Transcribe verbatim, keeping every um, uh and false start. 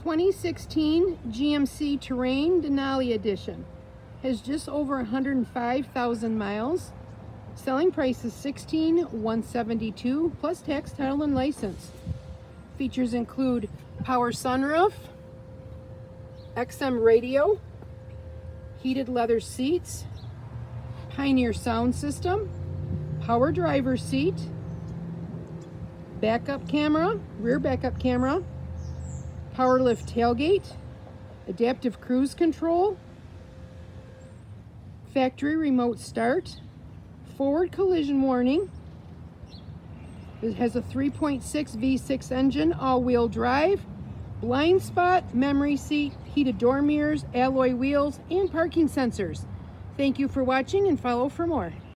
twenty sixteen G M C Terrain Denali edition. Has just over one hundred five thousand miles. Selling price is sixteen thousand one hundred seventy-two dollars plus tax, title, and license. Features include power sunroof, X M radio, heated leather seats, Pioneer sound system, power driver's seat, backup camera, rear backup camera, power lift tailgate, adaptive cruise control, factory remote start, forward collision warning. It has a three point six V six engine, all-wheel drive, blind spot, memory seat, heated door mirrors, alloy wheels, and parking sensors. Thank you for watching, and follow for more.